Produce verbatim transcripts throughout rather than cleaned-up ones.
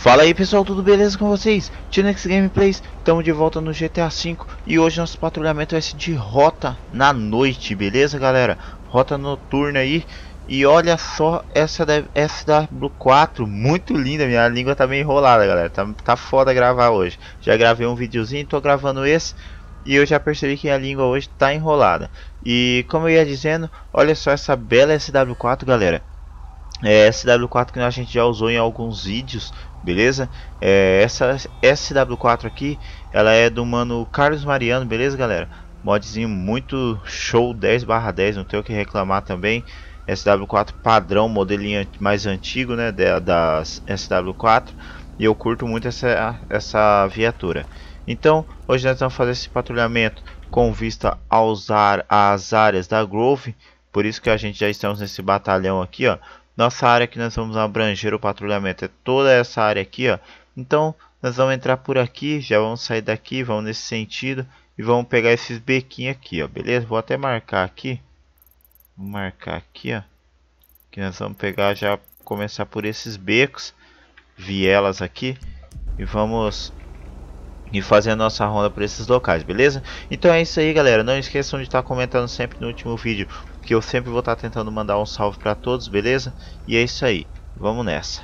Fala aí pessoal, tudo beleza com vocês? Tinex Gameplays, estamos de volta no G T A cinco e hoje nosso patrulhamento vai ser de rota na noite, beleza galera? Rota noturna aí. E olha só essa S W quatro, muito linda, minha língua tá meio enrolada galera, tá, tá foda gravar hoje. Já gravei um videozinho, tô gravando esse e eu já percebi que a língua hoje tá enrolada. E como eu ia dizendo, olha só essa bela S W quatro galera. É S W quatro que a gente já usou em alguns vídeos, beleza? É, essa S W quatro aqui, ela é do mano Carlos Mariano, beleza galera? Modzinho muito show, dez barra dez, não tenho o que reclamar também. S W quatro padrão, modelinho mais antigo, né, da, da S W quatro. E eu curto muito essa, essa viatura. Então, hoje nós vamos fazer esse patrulhamento com vista a usar as áreas da Grove. Por isso que a gente já estamos nesse batalhão aqui, ó. Nossa área que nós vamos abranger o patrulhamento é toda essa área aqui, ó. Então, nós vamos entrar por aqui, já vamos sair daqui, vamos nesse sentido e vamos pegar esses bequinhos aqui, ó. Beleza? Vou até marcar aqui. Vou marcar aqui, ó. Que nós vamos pegar já começar por esses becos, vielas aqui e vamos e fazer a nossa ronda por esses locais, beleza? Então é isso aí, galera. Não esqueçam de estar comentando sempre no último vídeo, que eu sempre vou estar tentando mandar um salve para todos, beleza? E é isso aí. Vamos nessa.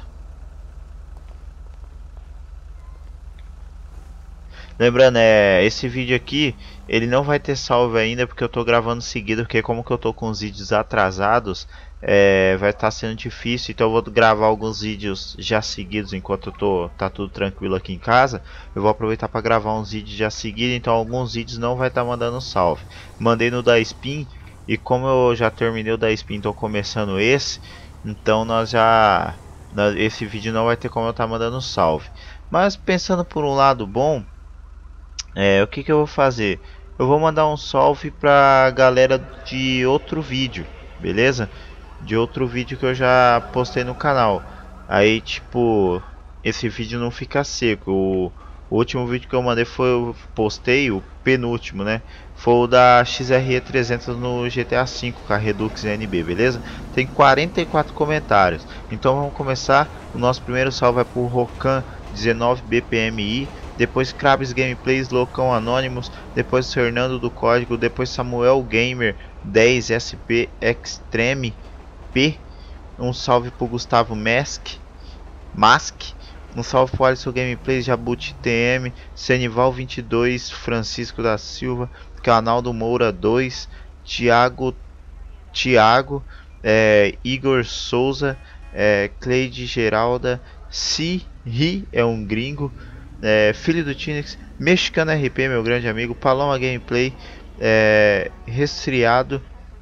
Lembrando, é, esse vídeo aqui, ele não vai ter salve ainda, porque eu tô gravando seguido, porque como que eu tô com os vídeos atrasados, é, vai estar sendo difícil, então eu vou gravar alguns vídeos já seguidos, enquanto eu tô, tá tudo tranquilo aqui em casa. Eu vou aproveitar para gravar uns vídeos já seguidos, então alguns vídeos não vai estar mandando salve. Mandei no da Spin, e como eu já terminei o da Spin, tô começando esse, então nós já, esse vídeo não vai ter como eu estar mandando salve. Mas pensando por um lado bom, É, o que, que eu vou fazer? Eu vou mandar um salve pra galera de outro vídeo, beleza? De outro vídeo que eu já postei no canal. Aí, tipo, esse vídeo não fica seco. O, o último vídeo que eu mandei foi, eu postei, o penúltimo, né? Foi o da X R E trezentos no G T A cinco com a Redux N B, beleza? Tem quarenta e quatro comentários. Então vamos começar. O nosso primeiro salve é pro Rocan dezenove B P M I. Depois Krabs Gameplays, Loucão Anônimos, depois Fernando do Código, depois Samuel Gamer dez S P Extreme P, um salve pro Gustavo Mask, Mask, um salve pro Alisson Gameplays, Jabuti T M, Senival vinte e dois, Francisco da Silva, Canal do Moura dois, Thiago, Thiago, é, Igor Souza, é, Cleide Geralda, Si Ri é um gringo, É, filho do Tinex, Mexicano R P, meu grande amigo, Paloma Gameplay, é, Resfriado,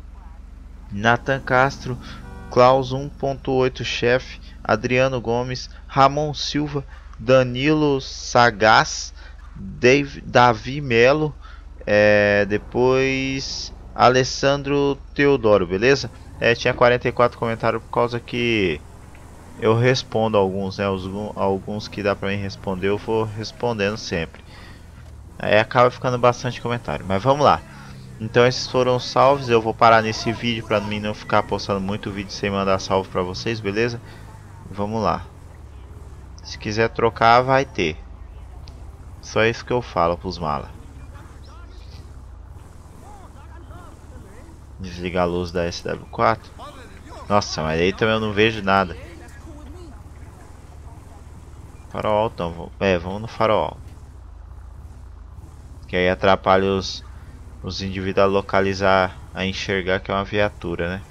Nathan Castro, Klaus um ponto oito Chef, Adriano Gomes, Ramon Silva, Danilo Sagaz, Dave, Davi Melo, é, depois Alessandro Teodoro, beleza? É, tinha quarenta e quatro comentários por causa que eu respondo alguns, né? Os, alguns que dá pra mim responder, eu vou respondendo sempre. Aí acaba ficando bastante comentário. Mas vamos lá. Então esses foram os salves. Eu vou parar nesse vídeo pra mim não ficar postando muito vídeo sem mandar salve pra vocês, beleza? Vamos lá. Se quiser trocar, vai ter. Só isso que eu falo pros malas. Desligar a luz da S W quatro. Nossa, mas aí também eu não vejo nada. Farol alto não, é, vamos no farol alto. Que aí atrapalha os, os indivíduos a localizar, a enxergar que é uma viatura, né?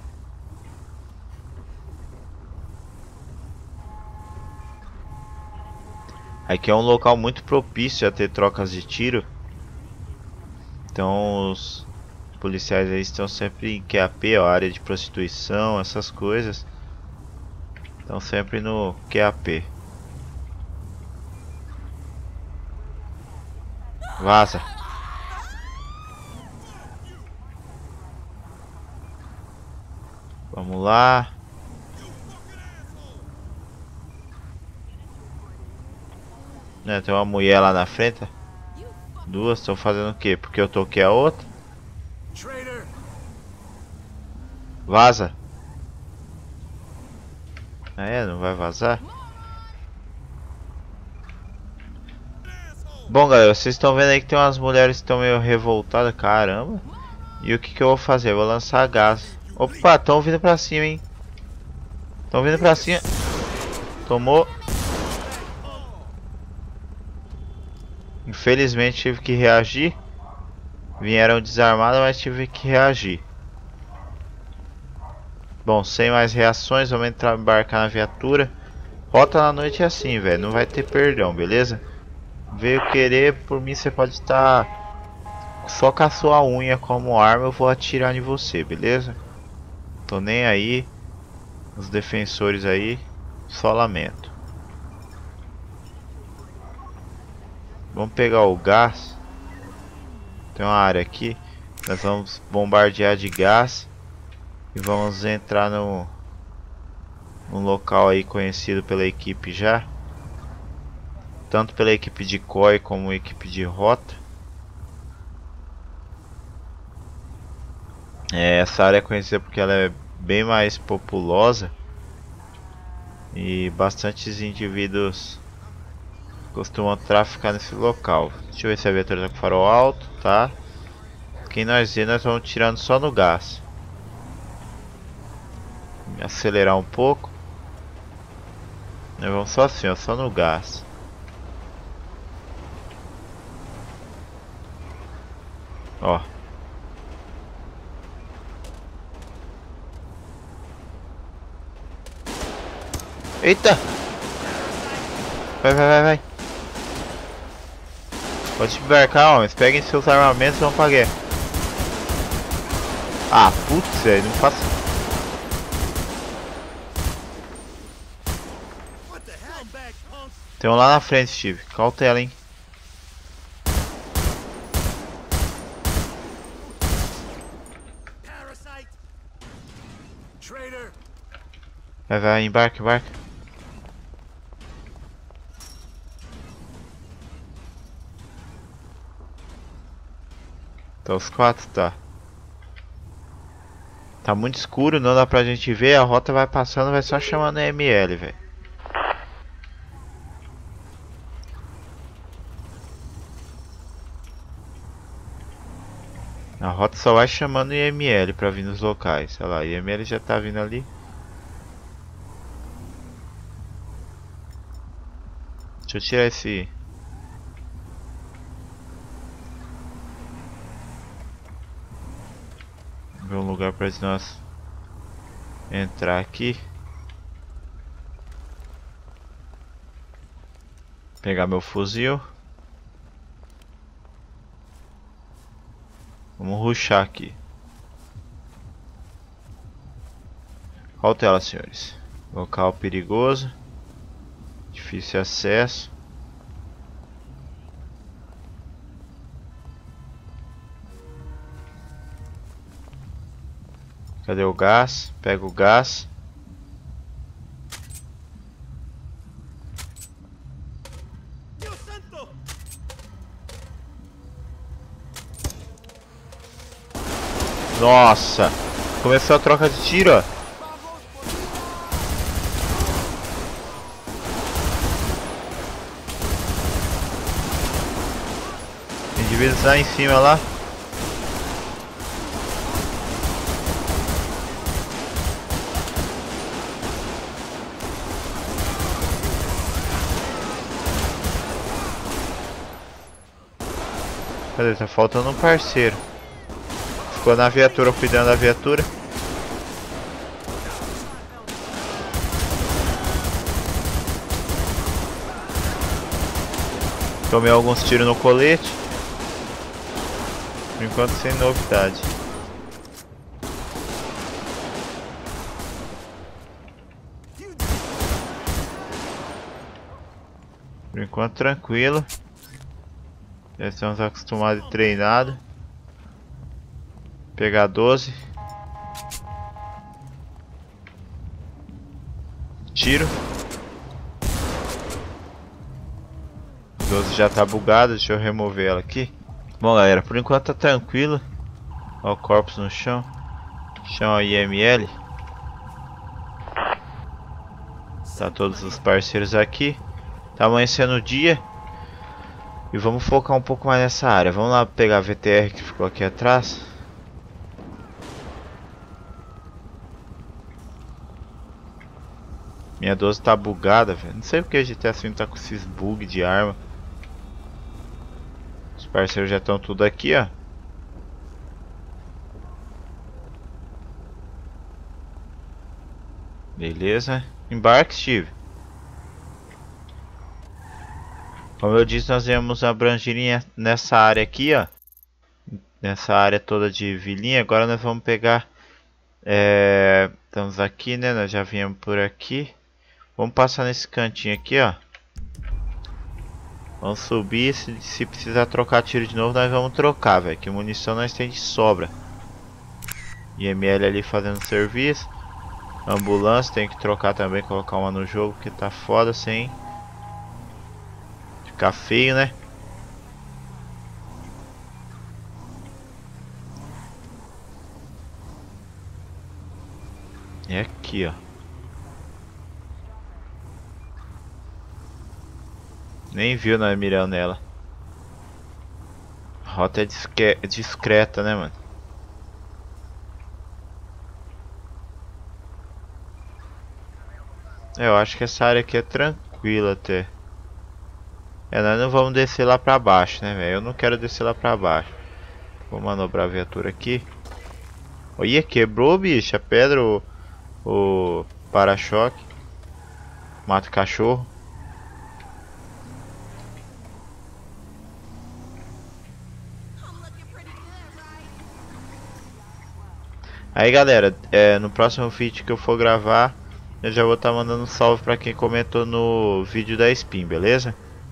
Aqui é um local muito propício a ter trocas de tiro. Então os policiais aí estão sempre em Q A P, ó, área de prostituição, essas coisas. Estão sempre no Q A P. Vaza. Vamos lá. Né, tem uma mulher lá na frente. Duas, estão fazendo o quê? Porque eu toquei a outra. Vaza. Ah, é, não vai vazar? Bom, galera, vocês estão vendo aí que tem umas mulheres que estão meio revoltadas, caramba. E o que que eu vou fazer? Eu vou lançar gás. Opa, estão vindo pra cima, hein? Estão vindo pra cima. Tomou. Infelizmente tive que reagir. Vieram desarmados, mas tive que reagir. Bom, sem mais reações, vamos entrar, embarcar na viatura. Rota na noite é assim, velho. Não vai ter perdão, beleza? Veio querer, por mim você pode estar só com a sua unha como arma. Eu vou atirar em você, beleza? Tô nem aí. Os defensores aí, só lamento. Vamos pegar o gás. Tem uma área aqui. Nós vamos bombardear de gás. E vamos entrar no, no local aí conhecido pela equipe já. Tanto pela equipe de C O I como equipe de rota. É, essa área é conhecida porque ela é bem mais populosa. E bastantes indivíduos costumam traficar nesse local. Deixa eu ver se a viatura tá com farol alto, tá? Quem nós vê, nós vamos tirando só no gás. Acelerar um pouco. Nós vamos só assim, ó, só no gás. Ó. Eita! Vai, vai, vai, vai. Pode embarcar, homens. Peguem seus armamentos e vão pra guerra. Ah, putz, velho, não faço. Tem um lá na frente, Steve. Cautela, hein. Vai, vai, embarca, embarca. Tá os quatro, tá. Tá muito escuro, não dá pra gente ver. A rota vai passando, vai só chamando M L, velho. A rota só vai chamando I M L pra vir nos locais. Olha lá, I M L já tá vindo ali. Deixa eu tirar esse... Ver um lugar pra nós entrar aqui. Pegar meu fuzil. Vamos rushar aqui. Cautela, senhores. Local perigoso. Difícil acesso. Cadê o gás? Pega o gás. Nossa! Começou a troca de tiro, ó. Indivíduos lá em cima lá. Cadê? Tá faltando um parceiro. Ficou na viatura, cuidando da viatura. Tomei alguns tiros no colete. Por enquanto sem novidade. Por enquanto tranquilo. Já estamos acostumados e treinados. Pegar doze. Tiro. doze já tá bugado, deixa eu remover ela aqui. Bom, galera, por enquanto tá tranquilo. Olha o corpus no chão. Chama I M L. Tá todos os parceiros aqui. Tá amanhecendo o dia. E vamos focar um pouco mais nessa área. Vamos lá pegar a V T R que ficou aqui atrás. Minha doze tá bugada, velho. Não sei porque a G T A cinco tá com esses bugs de arma. Os parceiros já estão tudo aqui, ó. Beleza. Embarque, Steve. Como eu disse, nós viemos abranger nessa área aqui, ó. Nessa área toda de vilinha. Agora nós vamos pegar... É... Estamos aqui, né? Nós já viemos por aqui. Vamos passar nesse cantinho aqui, ó. Vamos subir. Se, se precisar trocar tiro de novo, nós vamos trocar, velho. Que munição nós temos de sobra. I M L ali fazendo serviço. Ambulância tem que trocar também, colocar uma no jogo, porque tá foda sem ficar feio, né? É aqui, ó. Nem viu nós mirando nela. A rota é disque discreta, né, mano? Eu acho que essa área aqui é tranquila até. É, nós não vamos descer lá pra baixo, né, velho? Eu não quero descer lá pra baixo. Vou manobrar a viatura aqui. Olha, quebrou, bicho, a pedra, o, o para-choque. Mata o cachorro. Aí, galera, é, no próximo vídeo que eu for gravar, eu já vou estar tá mandando um salve pra quem comentou no vídeo da Spin, beleza?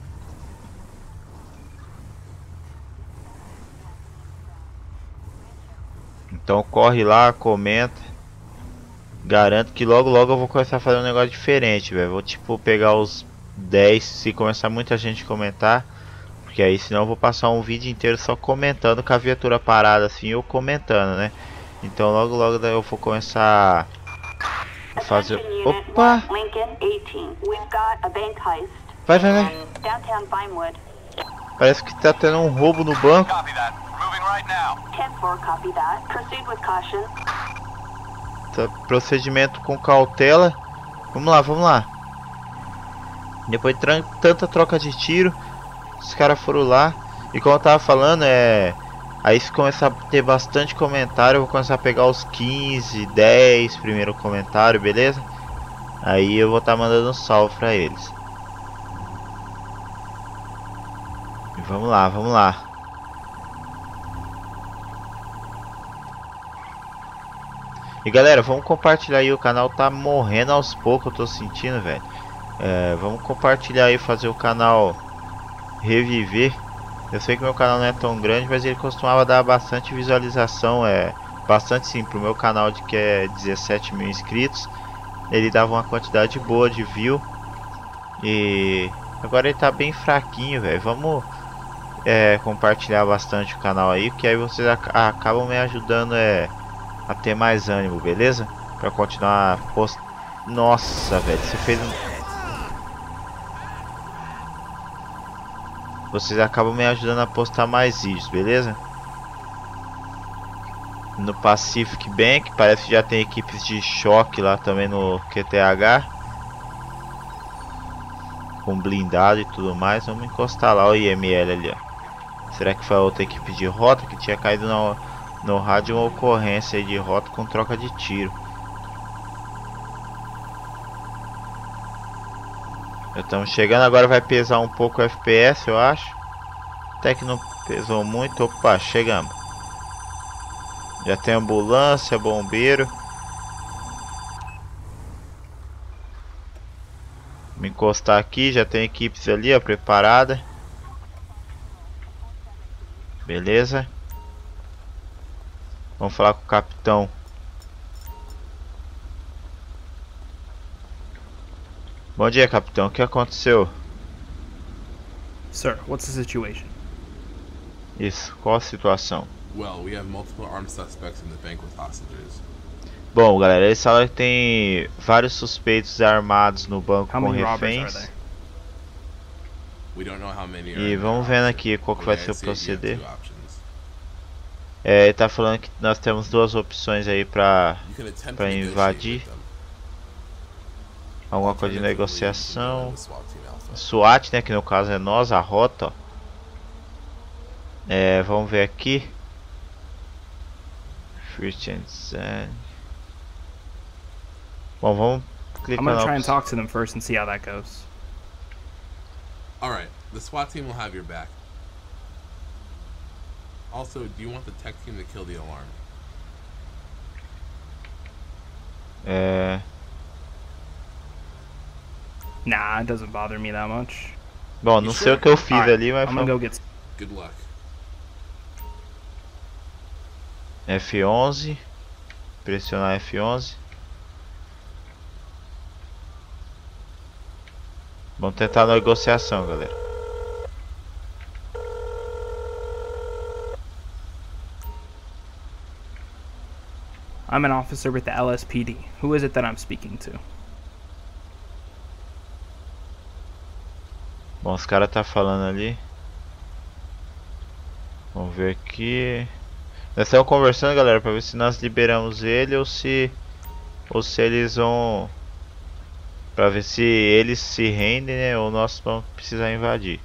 Então corre lá, comenta. Garanto que logo logo eu vou começar a fazer um negócio diferente, velho. Vou tipo pegar os dez, se começar muita gente comentar. Porque aí senão eu vou passar um vídeo inteiro só comentando com a viatura parada assim, eu comentando, né? Então logo logo daí eu vou começar a fazer... Opa! Vai, vai, vai. Parece que tá tendo um roubo no banco. Tá, procedimento com cautela. Vamos lá, vamos lá. Depois de tanta troca de tiro, os caras foram lá. E como eu tava falando, é... Aí se começar a ter bastante comentário, eu vou começar a pegar os quinze, dez primeiro comentário, beleza? Aí eu vou estar tá mandando um salve pra eles. E vamos lá, vamos lá. E galera, vamos compartilhar aí, o canal tá morrendo aos poucos, eu tô sentindo, velho. É, vamos compartilhar aí, fazer o canal reviver. Eu sei que meu canal não é tão grande, mas ele costumava dar bastante visualização, é bastante sim, pro meu canal de que é dezessete mil inscritos. Ele dava uma quantidade boa de view. E agora ele tá bem fraquinho, velho. Vamos é, compartilhar bastante o canal aí, porque aí vocês ac acabam me ajudando é, a ter mais ânimo, beleza? Pra continuar post... Nossa, velho, você fez um... Vocês acabam me ajudando a postar mais vídeos, beleza? No Pacific Bank, parece que já tem equipes de choque lá também no Q T H. Com blindado e tudo mais. Vamos encostar lá o I M L ali, ó. Será que foi a outra equipe de rota que tinha caído no, no rádio uma ocorrência aí de rota com troca de tiro? Estamos chegando, agora vai pesar um pouco o F P S, eu acho. Até que não pesou muito. Opa, chegamos. Já tem ambulância, bombeiro. Me encostar aqui, já tem equipes ali, ó, preparada. Beleza. Vamos falar com o capitão. Bom dia, capitão. O que aconteceu? Sir, what's the situation? Isso, qual a situação? Well, we have multiple armed suspects in the bank with hostages. Bom, galera, eles falam que tem vários suspeitos armados no banco How com many robbers are reféns. there? We don't know how many are E in vamos there. vendo aqui qual que vai ser o Okay, I see you have proceder. two options. É, ele tá falando que nós temos duas opções aí pra, You can attempt to pra negotiate invadir. with them. Alguma coisa de Alternatively, you can go in negociação. with SWAT Team Alpha. SWAT, né, que no caso é nós, a rota, ó. É, vamos ver aqui. First and Zen. Bom, vamos clicar I'm gonna na try and opção. talk to them first and see how that goes. Alright, the SWAT team will have your back. Also, do you want the tech team to kill the alarm? É, Nah, it doesn't bother me that much. bom, não sei o que eu fiz Alright, ali, mas I'm gonna vamos. go get. Good luck. F onze. Pressionar F onze. Vamos tentar a negociação, galera. I'm an officer with the L S P D. Who is it that I'm speaking to? Bom, os caras tá falando ali. Vamos ver aqui. Nós estamos conversando, galera, pra ver se nós liberamos ele ou se ou se eles vão, pra ver se eles se rendem, né, ou nós vamos precisar invadir.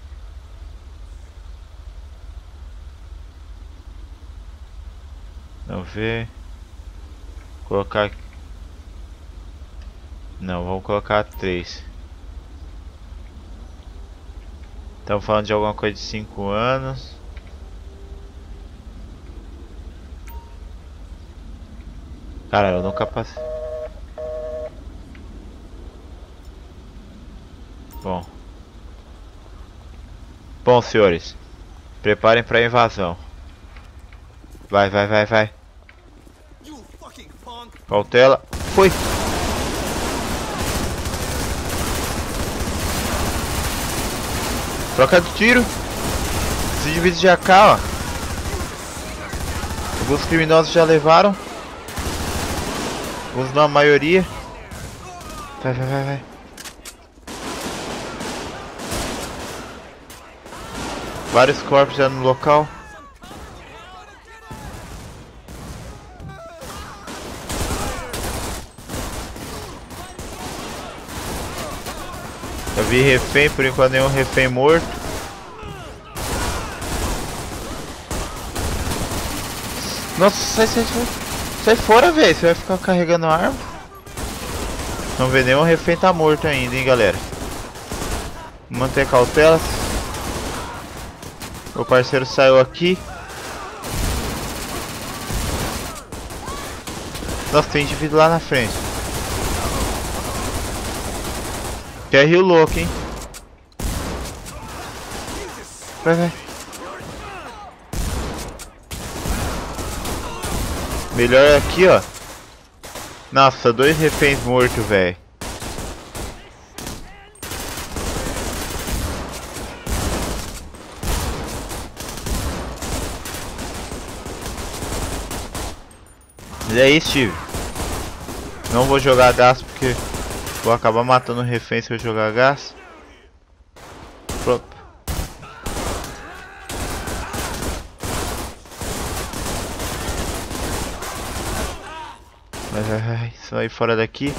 Vamos ver. Colocar. Não, vamos colocar três. Estamos falando de alguma coisa de cinco anos. Cara, eu nunca passei. Bom. Bom, senhores. Preparem para a invasão. Vai, vai, vai, vai. Cautela. Foi. Troca de tiro. Se divide de A K, ó. Alguns criminosos já levaram. Alguns não, a maioria. Vai, vai, vai, vai. Vários corpos já no local. Eu vi refém, por enquanto nenhum refém morto. Nossa, sai, sai, sai. Sai fora, velho. Você vai ficar carregando a arma. Não vê nenhum refém tá morto ainda, hein, galera. Manter cautela. Meu parceiro saiu aqui. Nossa, tem indivíduo lá na frente. Que é rio louco, hein? Vai, vai. Melhor aqui, ó. Nossa, dois reféns mortos, velho. E aí, Steve? Não vou jogar gás porque vou acabar matando o refém se eu jogar gás. Pronto. Vai, vai, vai. Sai fora daqui.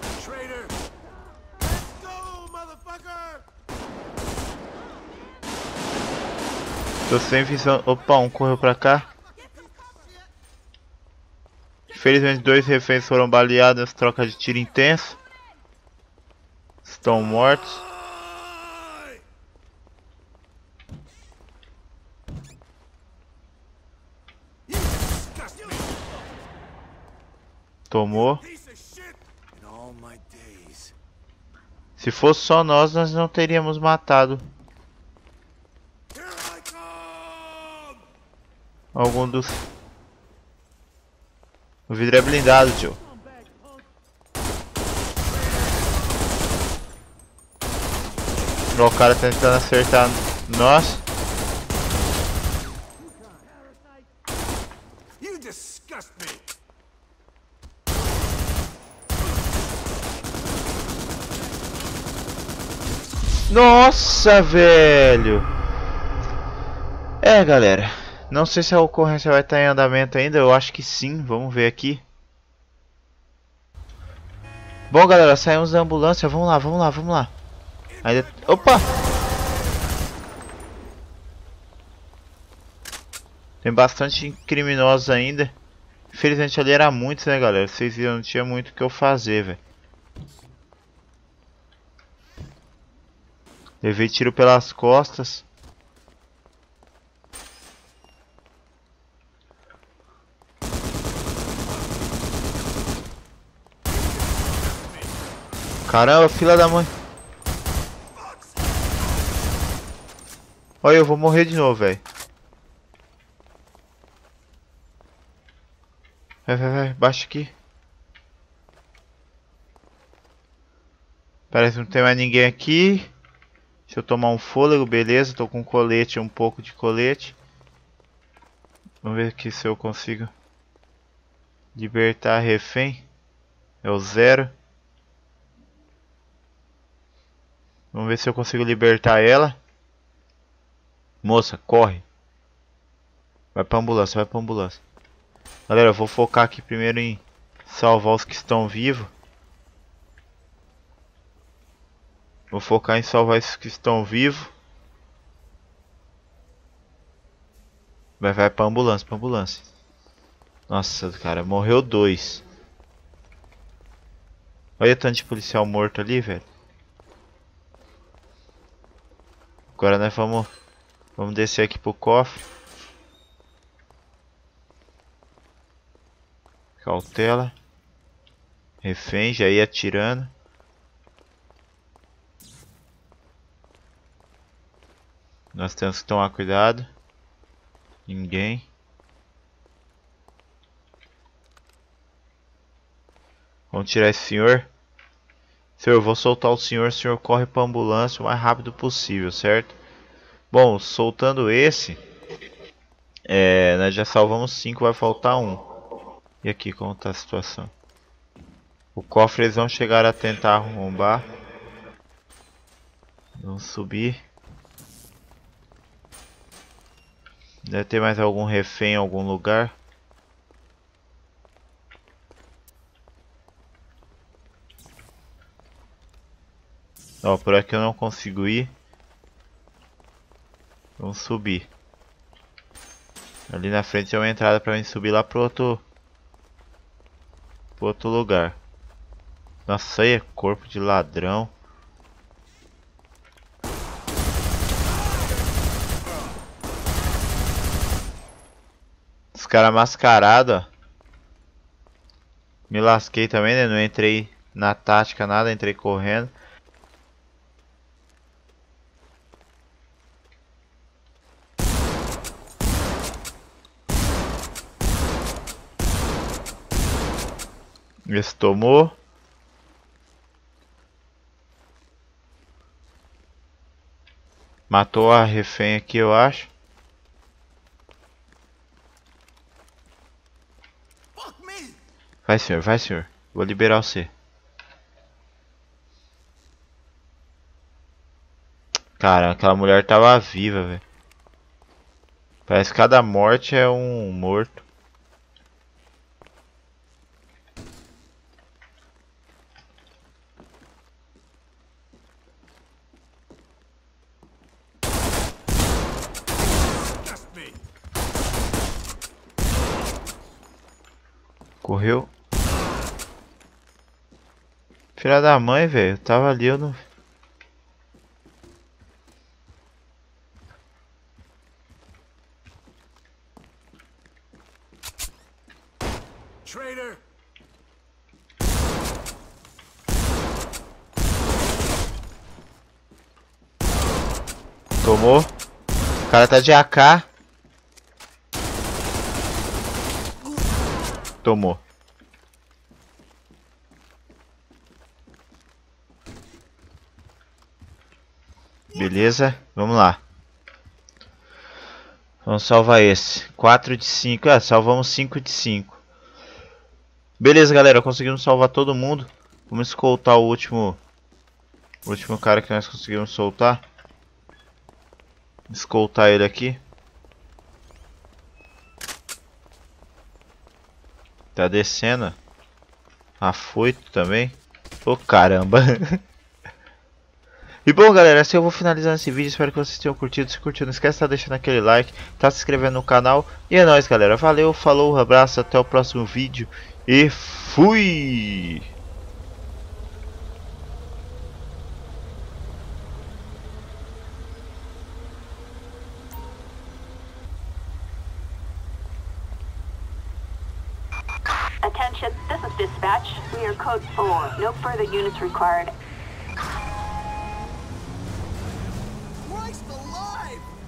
Tô sem visão. Opa, um correu pra cá. Infelizmente, dois reféns foram baleados nessa troca de tiro intenso. Estão mortos. Tomou. Se fosse só nós, nós não teríamos matado algum dos... O vidro é blindado, tio. O cara tá tentando acertar nós. Nossa, velho. É, galera. Não sei se a ocorrência vai estar em andamento ainda. Eu acho que sim. Vamos ver aqui. Bom, galera, saímos da ambulância. Vamos lá, vamos lá, vamos lá. Ainda... Opa! Tem bastante criminosos ainda. Infelizmente ali era muitos, né, galera? Vocês viram, não tinha muito o que eu fazer, velho. Levei tiro pelas costas. Caramba, filha da mãe. Olha, eu vou morrer de novo, velho. Vai, vai, vai, baixa aqui. Parece que não tem mais ninguém aqui. Deixa eu tomar um fôlego, beleza. Tô com colete, um pouco de colete. Vamos ver aqui se eu consigo libertar a refém. É o zero. Vamos ver se eu consigo libertar ela. Moça, corre. Vai pra ambulância, vai pra ambulância. Galera, eu vou focar aqui primeiro em salvar os que estão vivos. Vou focar em salvar esses que estão vivos. Vai, vai pra ambulância, pra ambulância. Nossa, cara, morreu dois. Olha o tanto de policial morto ali, velho. Agora nós vamos, vamos descer aqui pro cofre. Cautela. Refém, já ia atirando. Nós temos que tomar cuidado. Ninguém. Vamos tirar esse senhor. Senhor, eu vou soltar o senhor. O senhor corre para a ambulância o mais rápido possível, certo? Bom, soltando esse, é, nós já salvamos cinco, vai faltar um. E aqui, como está a situação? O cofre eles vão chegar a tentar arrombar. Vamos subir. Deve ter mais algum refém em algum lugar. Ó, por aqui eu não consigo ir. Vamos subir. Ali na frente é uma entrada para mim subir lá pro outro, pro outro lugar. Nossa, aí é corpo de ladrão. Os caras mascarados, ó. Me lasquei também, né? Não entrei na tática nada, entrei correndo. Esse tomou. Matou a refém aqui, eu acho. Vai, senhor, vai, senhor. Vou liberar você. Cara, aquela mulher tava viva, velho. Parece que cada morte é um morto. Correu. Filha da mãe, velho. Tava ali, eu não... Traitor. Tomou. O cara tá de A K. Tomou. Beleza, vamos lá. Vamos salvar esse. quatro de cinco. Ah, salvamos cinco de cinco. Beleza, galera. Conseguimos salvar todo mundo. Vamos escoltar o último O último cara que nós conseguimos soltar. Escoltar ele aqui. Tá descendo. Afoito também. Ô, caramba. E bom, galera, assim eu vou finalizando esse vídeo. Espero que vocês tenham curtido. Se curtiu, não esquece de estar deixando aquele like, tá se inscrevendo no canal. E é nóis, galera. Valeu, falou, um abraço, até o próximo vídeo. E fui! Attention, this is dispatch. We are code four. No further units required. Christ alive!